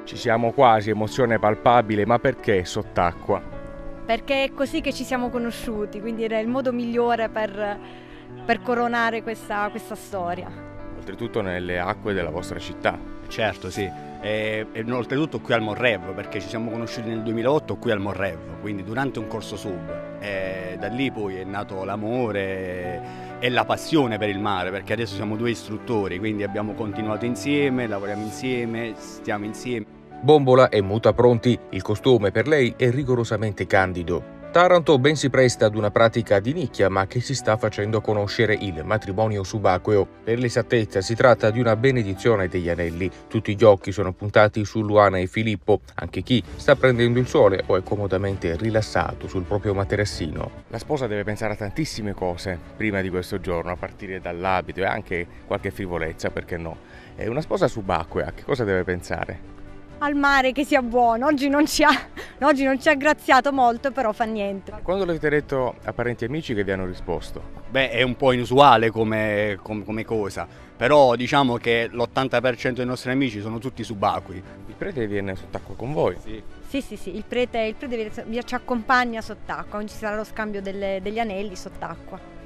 Ci siamo quasi, emozione palpabile, ma perché sott'acqua? Perché è così che ci siamo conosciuti, quindi era il modo migliore per coronare questa storia. Oltretutto nelle acque della vostra città. Certo, sì. E oltretutto qui al Morrev, perché ci siamo conosciuti nel 2008 qui al Morrev, quindi durante un corso sub. E da lì poi è nato l'amore e la passione per il mare, perché adesso siamo due istruttori, quindi abbiamo continuato insieme, lavoriamo insieme, stiamo insieme. Bombola e muta pronti, il costume per lei è rigorosamente candido. Taranto ben si presta ad una pratica di nicchia ma che si sta facendo conoscere, il matrimonio subacqueo. Per l'esattezza si tratta di una benedizione degli anelli. Tutti gli occhi sono puntati su Luana e Filippo, anche chi sta prendendo il sole o è comodamente rilassato sul proprio materassino. La sposa deve pensare a tantissime cose prima di questo giorno, a partire dall'abito e anche qualche frivolezza, perché no. È una sposa subacquea, che cosa deve pensare? Al mare che sia buono, oggi non ci ha graziato molto, però fa niente. Quando l'avete detto a parenti e amici, che vi hanno risposto? Beh, è un po' inusuale come cosa, però diciamo che l'80% dei nostri amici sono tutti subacquei. Il prete viene sott'acqua con voi? Sì, il prete ci accompagna sott'acqua, quindi ci sarà lo scambio degli anelli sott'acqua.